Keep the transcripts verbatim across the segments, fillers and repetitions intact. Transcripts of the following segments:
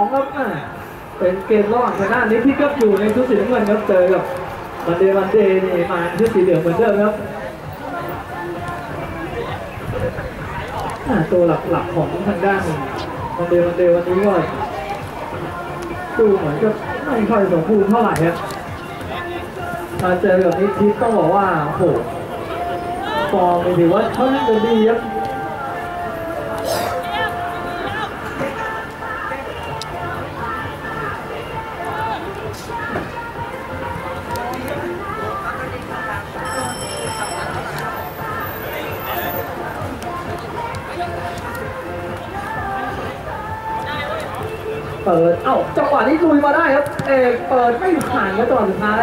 ครับเป็นเกมรอดชนะนี้ที่ก็อยู่ในชุดสีน้ำเงินครับเจอกับวันเดย์วันเดย์นี่มาชุดสีเหลืองเหมือนเดิมครับตัวหลักๆของทางด้านวันเดย์วันเดย์วันนี้ก็ดูเหมือนจะไม่ค่อยสมบูรณ์เท่าไหร่ครับมาเจอกับนิทิศต้องบอกว่าโหฟอร์มถือว่าเขาน่าจะดีครับเปิดเอ้าจังหวะนี้ลุยมาได้ครับเอกเปิดไม่ผ่านแล้วจังหวะสุดท้าย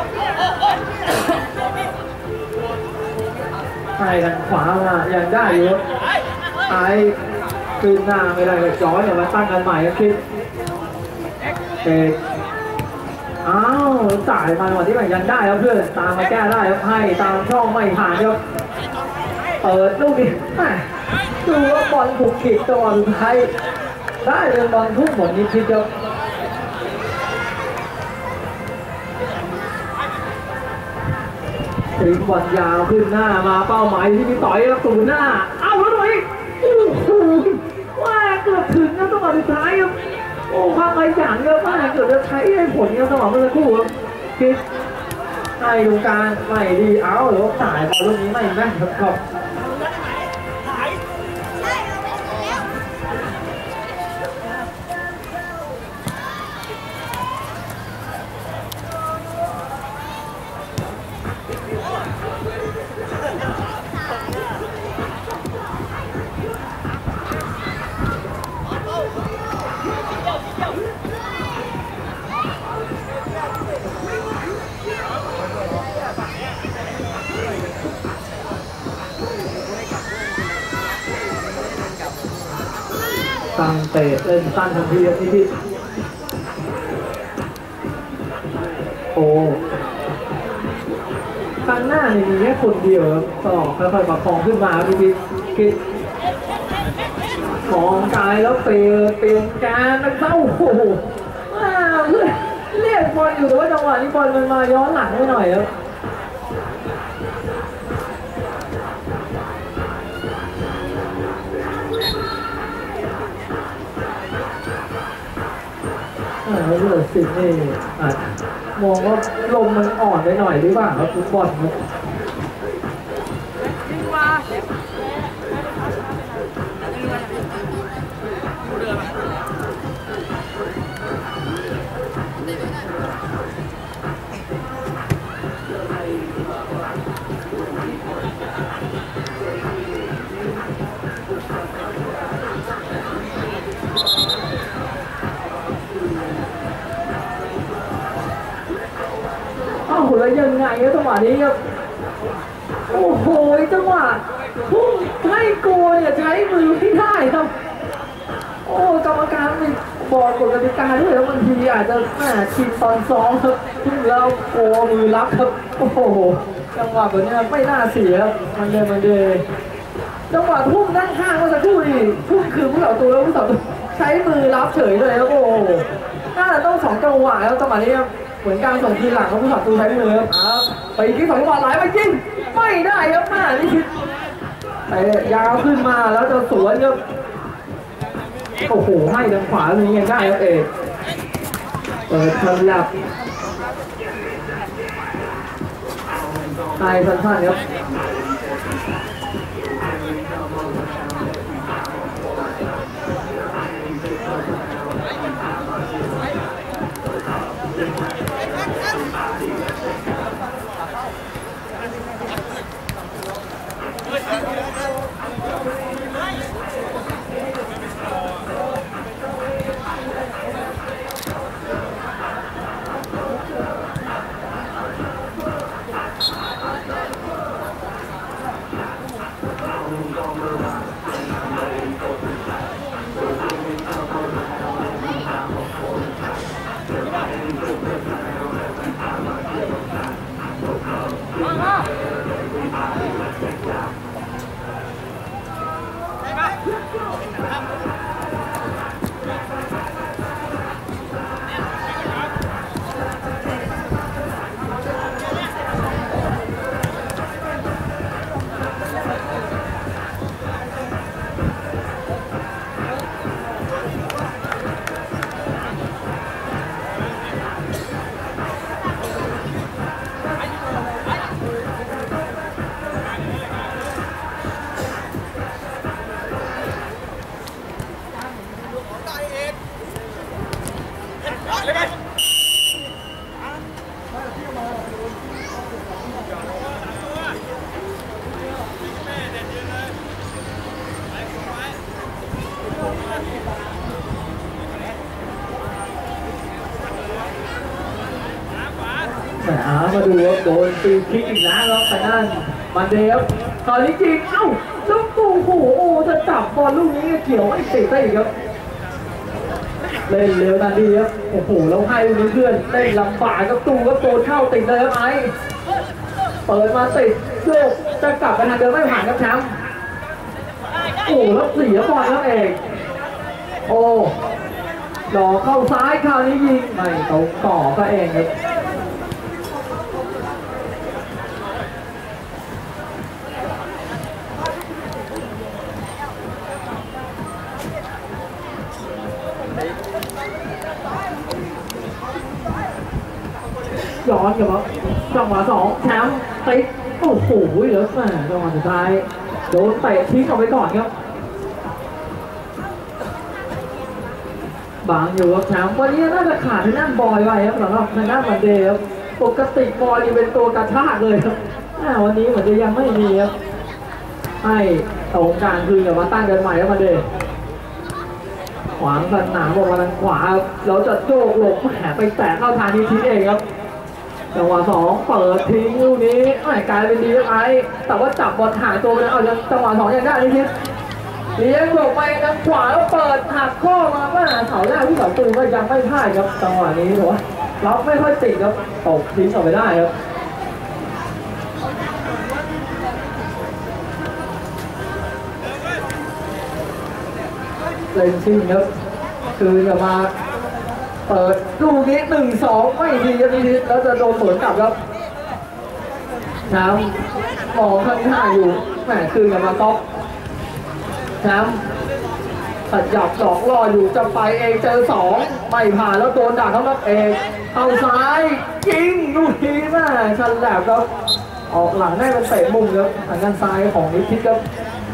ไอ้กันขวามายังได้อยู่ไอ้ขึ้นหน้าไม่ได้เลยย้อนอย่ามาตั้งกันใหม่ครับคิดเอกอ้าวจ่ายมาวันที่มันยังได้ครับเพื่อนตามมาแก้ได้ครับให้ตามช่องไม่ผ่านครับเปิดลูกนี้ดูว่าบอลถูกขีดจังหวะสุดท้ายได้เป็นบอลทุ่งหมดนิดทีเดียวถึงบอลยาวขึ้นหน้ามาเป้าหมายที่พี่ต่อยแล้วตูหน้าเอ้าแล้วหน่อยโอ้โหว่าเกือบถึงนะจังหวะสุดท้ายครับโอ้ความไปอย่างเยอะมากเกือบจะใช้ให้ผลครับจังหวะเมื่อสักครู่ครับคิดให้ดูการไม่ดีเอ้าหรือว่าจ่ายบอลลูกนี้ไม่แม่นครับตั้งเตะเล่นสั้นทันทีครับนี่พี่โอ้ข้างหน้านี่มีแค่คนเดียวครับต่อค่อยๆประคองขึ้นมาพี่พี่คิดของกายแล้วเปลี่ยนเปลี่ยนการนักเต้าโอ้โหเพื่อเรียกบอลอยู่แต่ว่าจังหวะนี้บอลมันมาย้อนหลังไปหน่อยครับแล้วเลือดสิบนี่อาจมองว่าลมมันอ่อนไปหน่อยหรือเปล่าครับฟุตบอลครับแล้วยังไงครับจังหวะนี้ครับโอ้โหจังหวะพุ่งให้กลัวเนี่ยใช้มือไม่ได้ครับโอ้กรรมการมีบอกกฎกติกาด้วยแล้วบางทีอาจจะแหมชิงตอนซ้อมครับพุ่งแล้วโกมือรับครับโอ้โหจังหวะแบบนี้ไม่น่าเสียมันเลยมันเลยจังหวะพุ่งด้านข้างเมื่อสักครู่นี่พุ่งคือผู้ต่อตัวแล้วผู้ต่อตัวใช้มือรับเฉยเลยครับโอ้น่าจะต้องสองจังหวะแล้วจังหวะนี้เหมือนการส่งคืนหลังของผู้ศัตรูใช้มือครับไปที่สองจังหวะไหลไปจริงไม่ได้ครับหน้านี่คิดไปยาวขึ้นมาแล้วจะสวนครับโอ้โหให้ทางขวาตรงนี้ยังได้ครับเอกเปิดทำลับไอ้สั้นๆครับมาดูว่าโดนตีคิกอีกแล้วครับทางด้านมันเดฟตอนนี้จริงเอ้าลูกตูโอ้โหจะจับบอลลูกนี้เกี่ยวไม่ติดได้อีกครับเล่นเร็วทันทีครับโอ้โหแล้วให้ลูกนี้เพื่อนเล่นลำบากกับตูก็โดนเข้าติดเลยครับไอ้เปิดมาติดโยกจะกลับไปทางเดิมไม่ผ่านครับแชมป์โอ้แล้วเสียบอลครับเอกโอ้หลอกเข้าซ้ายคราวนี้ยิงไม่ตรงต่อก็เองครับย้อนกับจังหวะสองแชมป์ติดโอ้โหเหลือแม่จังหวะสุดท้ายโดนเตะทิ้งออกไปก่อนครับบางอยู่ครับแชมป์วันนี้น่าจะขาดทางด้านบอยไปครับสำหรับทางด้านมันเดย์ครับปกติบอยนี่เป็นตัวกระชากเลยครับวันนี้เหมือนจะยังไม่มีครับให้ตรงกลางคืนกับมาตั้งกันใหม่ครับมันเดย์ขวางสนามออกมาทางขวาแล้วจะโจกหลบแหมไปแตะเข้าทางนี้ทิ้งเองครับจังหวะสองเปิดทิ้งลูกนี้ไม่กลายเป็นดีไอ้แต่ว่าจับบอลหายตัวไปแล้วเอาจังหวะสองยังได้นี่ทิศเลี้ยงหลบไปทางขวาแล้วเปิดหักข้อมาว่าเสาแรกที่เสาตูก็ยังไม่พลาดครับจังหวะนี้ถือว่าล็อกไม่ค่อยติดครับตกทิ้งออกไปได้ครับเล่นชิงครับคือจะมาเปิดลูกนี้หนึ่งสองไม่ดีครับนี่แล้วจะโดนสวนกลับครับน้ำมองข้างหน้าอยู่แหมคืนกับมาก๊อกน้ำตัดหยับสองรออยู่จะไปเองเจอสองไม่ผ่านแล้วโดนด่าเขาครับเองเข้าซ้ายยิงลูกนี้แม่ชันแหลบครับออกหลังได้เป็นเตะมุมครับทางด้านซ้ายของนิติครับ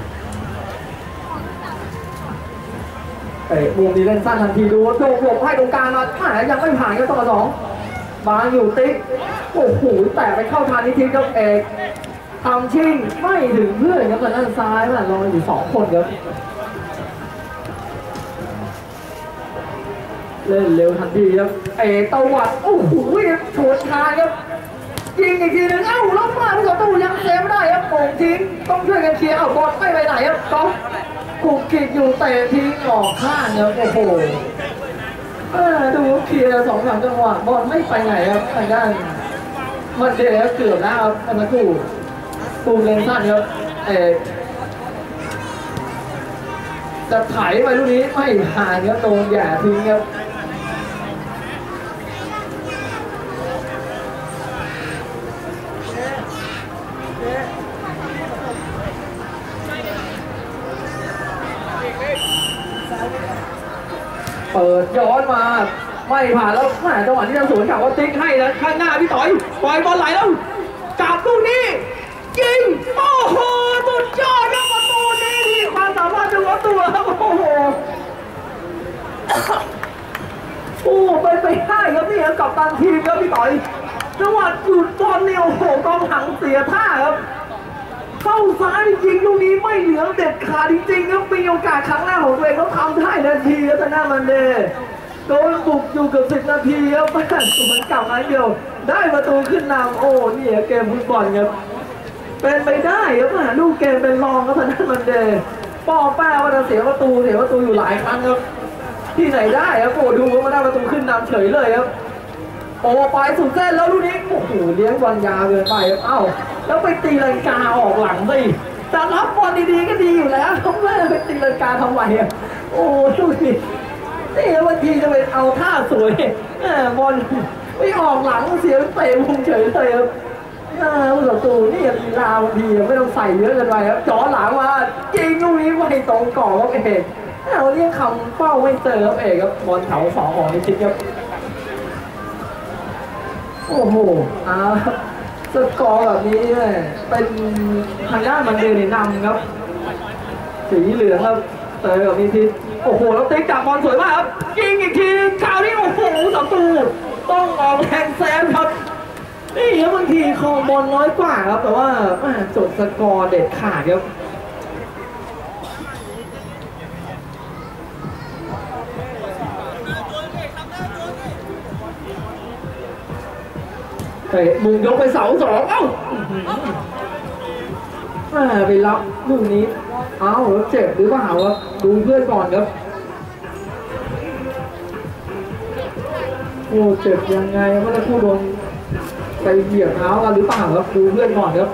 เตะมุมนี้เล่นสั้นทันทีดูโดนหลบให้ตรงกลางมาแหมยังไม่ผ่านก็ต่อสองบางอยู่ติ๊กโอ้โหแต่ไปเข้าทางนิติครับเอกทำชิงไม่ถึงเพื่อนครับทางด้านซ้ายแม่รออยู่สองคนครับเล่นเร็วทันทีครับเอตวัดโอ้โหโฉดชายครับยิงอีกทีนึงเอ้าล้มมาที่ประตูยังเซฟไม่ได้ครับโป่งทิ้งต้องช่วยกันเคลียร์เอาบอลไม่ไปไหนครับก๊อฟกุกกิดอยู่เตะทิ้งออกข้างครับโอ้โหดูเคลียร์สองสามจังหวะบอลไม่ไปไหนครับทางด้านมันเดือดเกือบแล้วครับอันนั้นกูตูเล่นสั้นครับเอจะไถไปลูกนี้ไม่ผ่านครับโดนแย่ทิ้งครับเปิดย้อนมาไม่ผ่านแล้วแหมจังหวะที่จะสวนกลับว่าติ๊กให้แล้วข้างหน้าพี่ต่อยปล่อยบอลไหลแล้วจับลูกนี้ยิงโอ้โหสุดยอดครับประตูนี้ที่ความสามารถดูว่าตัวครับโอ้โหโอ้ไปไปได้ครับนี่ครับกับตันทีมครับพี่ต่อยจังหวะหยุดบอลเนี่ยโอ้โหกองหลังเสียท่าครับเข้าซ้ายจริงๆลูกนี้ไม่เหลือเด็ดขาดจริงๆครับมีโอกาสครั้งแรกของตัวเองเขาทำได้นาทีครับแต่หน้ามันเดย์โดนบุกอยู่เกือบสิบนาทีครับแม่สุมันกลับมาเดียวได้ประตูขึ้นนำโอ้นี่เกมฟุตบอลครับเป็นไปได้ครับแม่ลูกเกมเป็นรองครับแต่หน้ามันเดย์ป้อแป้ว่าจะเสียประตูเสียประตูอยู่หลายครั้งครับที่ไหนได้ครับโอ้ดูว่ามาได้ประตูขึ้นนำเฉยเลยครับโอ้ไปสุดเส้นแล้วลูกนี้โอ้โหเลี้ยงบอลยาวเกินไปครับเอ้าแล้วไปตีลังกาออกหลังสิแต่รับบอลดีๆก็ดีอยู่แล้วเขาไม่ไปตีลังกาทำไมอ่ะโอ้ดูสินี่บางทีจะไปเอาท่าสวยบอลไม่ออกหลังเสียเตะมุมเฉยเลยครับผู้ต่อสู้นี่ลีลาบางทีไม่ต้องใส่เยอะเกินไปครับจ่อหลังมาจริงลูกนี้ไม่ตรงก่อครับเอกเอาเรียกคำเป้าไม่เจอครับเอกครับบอลแถวสองของนิชิตครับโอ้โหอ่าสกอร์แบบนี้เนี่ยเป็นทางด้านมันเดนนำครับสีเหลืองครับเตยกับนิชิตโอ้โหแล้วติ๊กจับบอลสวยมากครับยิงอีกทีคราวนี้โอ้โหสามตูต้องออกแทงแซมครับนี่บางทีครองบอลน้อยกว่าครับแต่ว่าจดสกอร์เด็ดขาดครับเตะมุงยกไปเสาสองเอ้าไปรับลูกนี้เอ้าแล้วเจ็บหรือเปล่าครับดูเพื่อนก่อนครับโอ้เจ็บยังไงเมื่อคู่โดนไปเหยียบเท้ากันหรือเปล่าครับดูเพื่อนก่อนครับ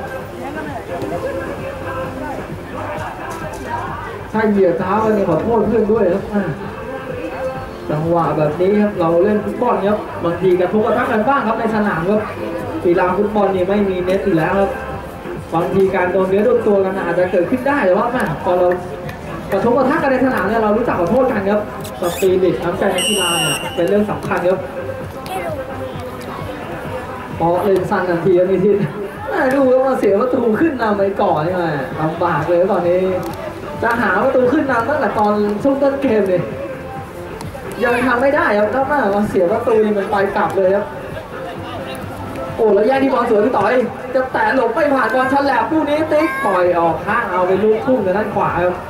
ถ้าเหยียบเท้ากันเนี่ยขอโทษเพื่อนด้วยครับจังหวะแบบนี้ครับเราเล่นฟุตบอลครับบางทีกระทบกระทั่งกันบ้างครับในสนามครับกีฬาฟุตบอลนี่ไม่มีเน็ตอยู่แล้วครับบางทีการโดนเนื้อโดนตัวกันอาจจะเกิดขึ้นได้แต่ว่าแม่พอเรากระทบกระทั่งกันในสนามเนี่ยเรารู้จักขอโทษกันครับสปิริตน้ำใจในกีฬาเนี่ยเป็นเรื่องสำคัญครับพอเล่นสั้นทันทีนี่ทีดูแล้วมาเสียประตูขึ้นนำไปก่อนนี่ไงลำบากเลยตอนนี้จะหาประตูขึ้นนำตั้งแต่ตอนช่วงต้นเกมเลยยังทำไม่ได้ครับถ้ามาเสียประตูนี่มันไปกลับเลยครับโอ้แล้วแย่งที่บอลสวยพี่ต่อยจะแตะหลบไม่ผ่านบอลฉลับลูกนี้ติ๊กปล่อยออกข้างเอาไปลูกทุ่งในด้านขวาครับ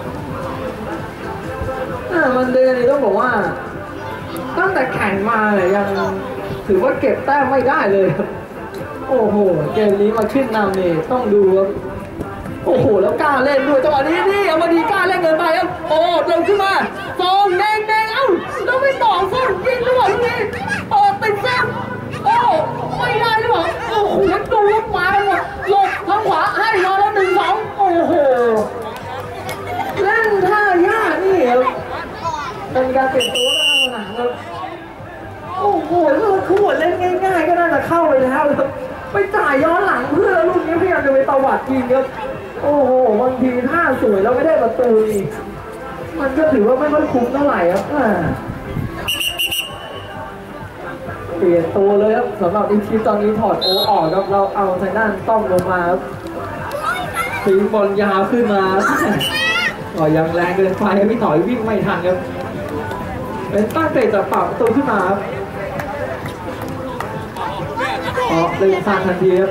มันเดินนี่ต้องบอกว่าตั้งแต่แข่งมาเนี่ยยังถือว่าเก็บแต้มไม่ได้เลยครับโอ้โหเกมนี้มาขึ้นนำนี่ต้องดูครับโอ้โหแล้วกล้าเล่นด้วยจังหวะนี้นี่เอามาดีกล้าเล่นเกินไปครับโอ้เร็วขึ้นมาฟองแดงแดงเอ้าแล้วไม่ต่อส้นยิงด้วยลูกนี้โอ้ติดเส้นโอ้ไม่ได้หรือเปล่าโอ้โหดูลูกมาไปหมดหลบทางขวาให้มาแล้วหนึ่งสองโอ้โหเล่นท่ายากนี่ครับเป็นการเปลี่ยนตัวแล้วสนามครับโอ้โหลูกคู่เล่นง่ายๆก็น่าจะเข้าไปแล้วครับไปจ่ายย้อนหลังเพื่อลูกนี้พยายามจะไปตวัดยิงครับโอ้โหบางทีท่าสวยแล้วไม่ได้ประตูอีกมันก็ถือว่าไม่ค่อยคุ้มเท่าไหร่ครับเปลี่ยนตัวเลยครับสำหรับอีกทีตอนนี้ถอดโอออกครับเราเอาทางด้านต้องลงมาครับทิ้งบอลยาวขึ้นมาก็ยังแรงเกินไปพี่ต่อยวิ่งไม่ทันครับเป็นตั้งใจจะปรับประตูขึ้นมาครับอ๋อเล่นสั้นทันทีครับ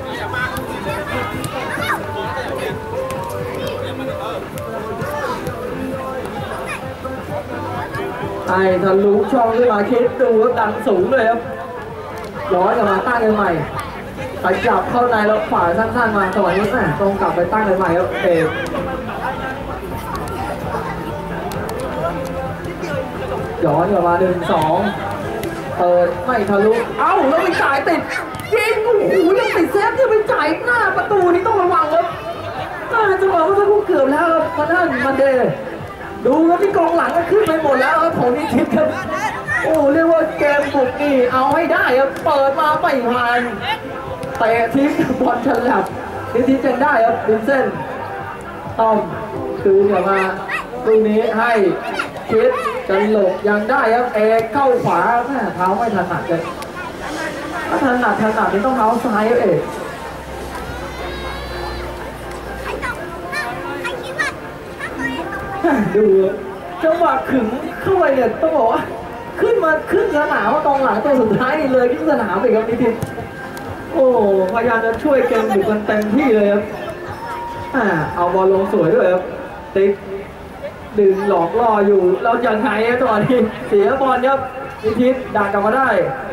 ไอ้ทะลุช่องขึ้นมาคิดดูว่าดังสูงเลยครับย้อนกลับมาตั้งกันใหม่ไปจับเข้าในแล้วขวาสั้นๆมาต่อยนี้แม่ตรงกลับไปตั้งกันใหม่ครับเอย้อนกลับมาหนึ่งสองเปิดไม่ทะลุเอ้าแล้วไปจ่ายติดยิงโอ้โหยังติดเซฟยังไปจ่ายหน้าประตูนี้ต้องระวังครับจังหวะว่าจะเกือบแล้วครับมาด้านมันเดดูครับที่กองหลังก็ขึ้นไปหมดแล้วครับผมนี่คิดครับโอ้เรียกว่าเกมบุกนี่เอาให้ได้ครับเปิดมาไม่ผ่านเตะทิ้งบอลฉลับทิ้งทิ้งยังได้ครับดินเส้นต้องคืนกลับมาตรงนี้ให้คิดจะหลบยังได้ครับเอเข้าขวาเท้าไม่ถนัดเลยถ้าถนัดถนัดนี่ต้องเท้าซ้ายเอกดูจังหวะขึงเข้าไปเนี่ยต้องบอกว่าขึ้นมาขึ้นสนามว่ากองหลังตัวสุดท้ายนี่เลยขึ้นสนามไปครับนิติโอ้พยายามจะช่วยเกมอยู่กันเต็มที่เลยครับอ่าเอาบอลลงสวยด้วยครับติ๊กดึงหลอกล่ออยู่เราอย่างไงจังหวะนี้เสียบอลครับนิติดักกลับมาได้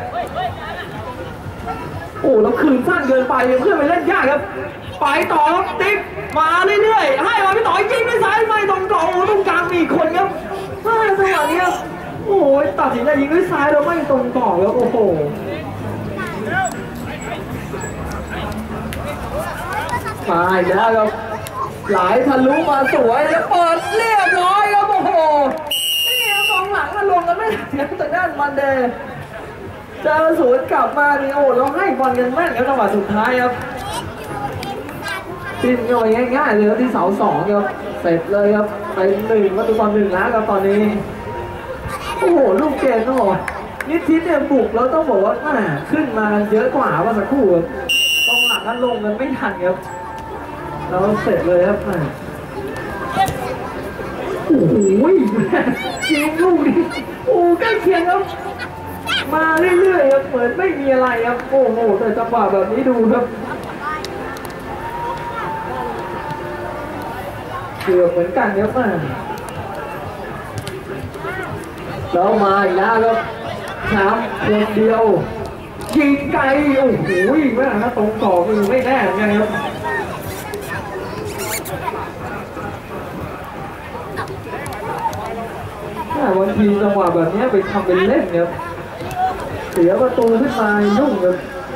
โอ้แล้วคืนสั้นเกินไปเพื่อนไปเล่นยากครับไปต่อติ๊กมาเรื่อยๆให้มาพี่ต่อยยิงด้วยซ้ายไม่ตรงกลางตรงกลางมีคนครับจังหวะนี้โอ้ยตัดสินใจยิงด้วยซ้ายแล้วไม่ตรงกลางแล้วโอ้โหมาอีกแล้วครับหลายทะลุมาสวยแล้วเปิดเรียบร้อยครับโอ้โหนี่กองหลังมันลงกันไม่ถึงแต่ด้านมันเดย์จะสวนกลับมานี่โอ้เราให้บอลกันแม่นครับจังหวะสุดท้ายครับทิ้งเข้าไปง่ายๆเลยที่เสาสองครับเสร็จเลยครับไปหนึ่งประตูต่อหนึ่งแล้วครับตอนนี้โอ้โหลูกเกมต้องบอกนิดทิศเนี่ยบุกแล้วต้องบอกว่าขึ้นมาเยอะกว่าว่าสักครู่ต้องหลักกันลงกันไม่ทันครับแล้วเสร็จเลยครับโอ้โหยิงลูกนี้โอ้ใกล้เคียงครับมาเรื่อยๆครับเหมือนไม่มีอะไรครับโอ้โหแต่จังหวะแบบนี้ดูครับเกือบเหมือนกันครับมาแล้วมาอีกแล้วครับช้ำคนเดียวยิงไกลโอ้โหแม่นะตรงกรอบมือไม่แน่เหมือนกันครับบางทีจังหวะแบบนี้ไปทำเป็นเล่นครับเสียประตูขึ้นมายุ่งครับ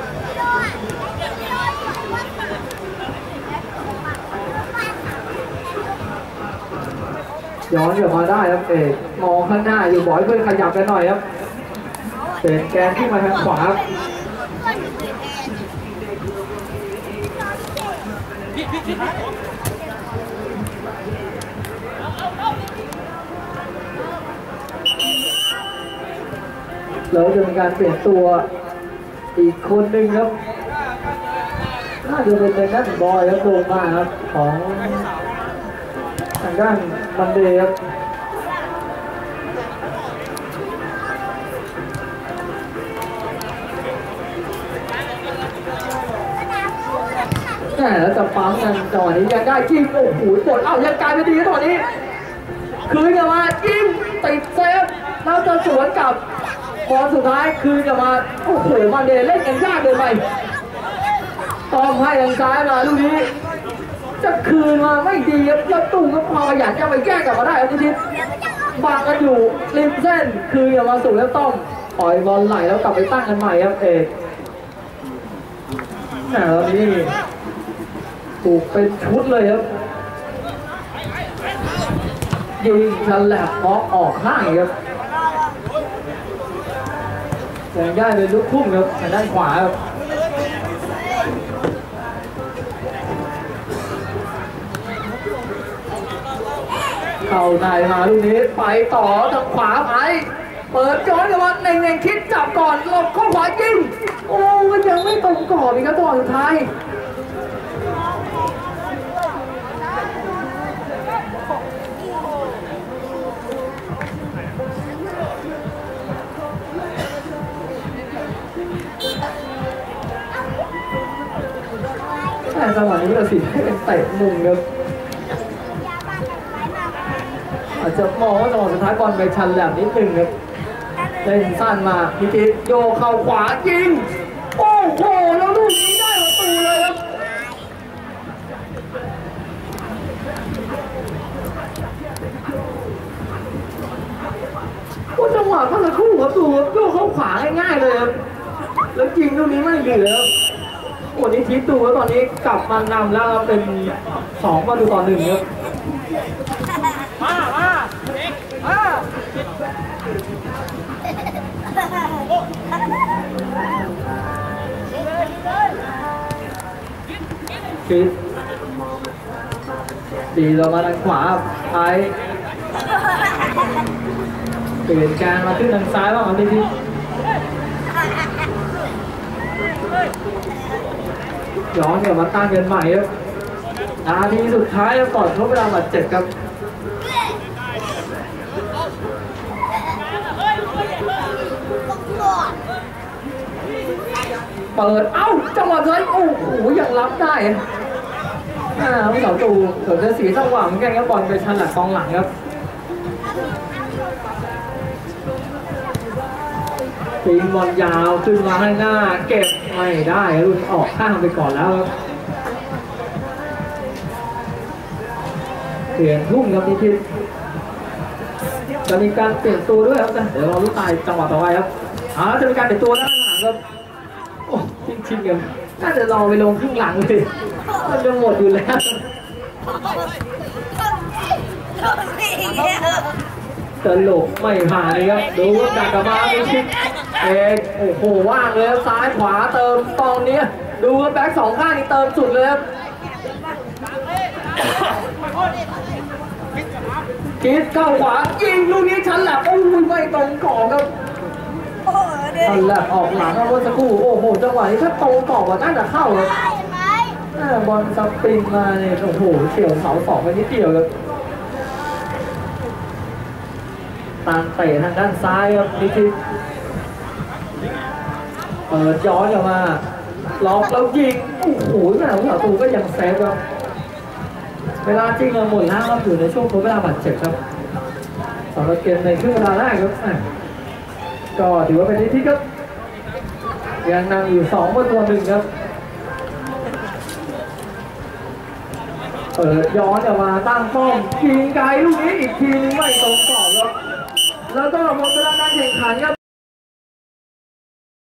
ย้อนกลับมาได้ครับเอกมองข้างหน้าอยู่บ่อยเพื่อนขยับกันหน่อยครับเป็นแกนที่มาทางขวาแล้วจะมีการเปลี่ยนตัวอีกคนหนึ่งครับน่าจะเป็นเป็นนักบอลครับลงมาครับของทางด้านมันเดย์ครับแล้วจะปั๊มกันจังหวะนี้ยังได้ยิงโอ้โหปวดเอ้ายังกลายเป็นดีตอนนี้คืนกลับมายิงติดเซฟแล้วจะสวนกับบอลสุดท้ายคืนกลับมาโอ้โหมันเดย์เล่นกันยากเกินไปต้องให้ทางซ้ายมาลูกนี้จะคืนมาไม่ดีครับแล้วตุ้งก็พออยากจะไปแก้กลับมาได้ครับทุกทีบางกันอยู่ริมเส้นคืนกลับมาสู่แล้วต้องปล่อยบอลไหลแล้วกลับไปตั้งกันใหม่ครับเอกแต่ตอนนี้ถูกเป็นชุดเลยครับยิงฉลับเพาะออกข้างครับยังได้เป็นลูกพุ่งครับทางด้านขวาครับเข้าในมาลูกนี้ไปต่อทางขวาไปเปิดย้อนกลับมาเน่งๆคิดจับก่อนหลบเข้าขวายิงโอ้มันยังไม่ตรงกรอบอีกครับตอนสุดท้ายแต่จังหวะนี้เราสิให้เป็นเตะมุมครับอาจจะมองว่าจังหวะสุดท้ายบอลไปชันแหลมนิดนึงครับเล่นสั้นมาพิจิตโยเข่าขวายิงโอ้โหแล้วลูกนี้ได้ประตูเลยครับก็จังหวะก็จะคู่กับตัวโยเข้าขวาง่ายๆเลยครับแล้วยิงลูกนี้ไม่เหลือวันนี้ทีตูแล้วตอนนี้กลับมานำแล้วเป็นสองประตูต่อหนึ่งครับมามาเด็กมาคิดดีเรามาทางขวาไปเปลี่ยนการมาขึ้นทางซ้ายบ้างพี่พี่ย้อนกลับมาตั้งกันใหม่ครับนาทีสุดท้ายก่อนทดเวลาบาดเจ็บครับเปิดเอ้าจังหวะเลยโอ้โหยังรับได้อ่าผู้สาวตูเกิดจะสีจังหวะเหมือนกันครับบอลไปชันหลักกองหลังครับตีบอลยาวขึ้นมาให้หน้าเก็บไม่ได้รุ่นออกข้างไปก่อนแล้วครับเปลี่ยนทุ่มครับนิทิศจะมีการเปลี่ยนตัวด้วยครับเดี๋ยวรอลุ้นตายจังหวะต่อไปครับอ่าจะมีการเปลี่ยนตัวด้านหลังครับโอ้ชิงๆกันน่าจะรอไปลงครึ่งหลังเลยมันจะหมดอยู่แล้วตลกไม่ผ่านเลยครับดูว่าดักกลับมาไม่ชิดเอกโอ้โหว่างเลยซ้ายขวาเติมตอนนี้ดูว่าแบ็คสองข้างนี่เติมสุดเลยครับคิดเข้าขวายิงลูกนี้ชันแหลมโอ้ยไม่ตรงกรอบครับชันแหลมออกหลังครับเมื่อสักครู่โอ้โหจังหวะนี้ถ้าตรงกรอบน่าจะเข้าเลยบอลสปริงมาเนี่ยโอ้โหเฉียวเสาสองไปนิดเดียวครับตามเตะทางด้านซ้ายครับนิทิศเปิดย้อนกลับมาล็อกแล้วยิงโอ้โหแม่ผู้ต่อสู้ก็ยังเซฟครับเวลาจริงเราหมดแล้วครับอยู่ในช่วงทดเวลาบาดเจ็บครับสำหรับเกมในครึ่งเวลาแรกครับก็ถือว่าเป็นนิทิศครับยังนำอยู่สองประตูหนึ่งครับเปิดย้อนออกมาตั้งป้อมยิงไกลลูกนี้อีกทีนึงไม่ตรงกรอบครับแล้วก็หมดเวลาการแข่งขันครับ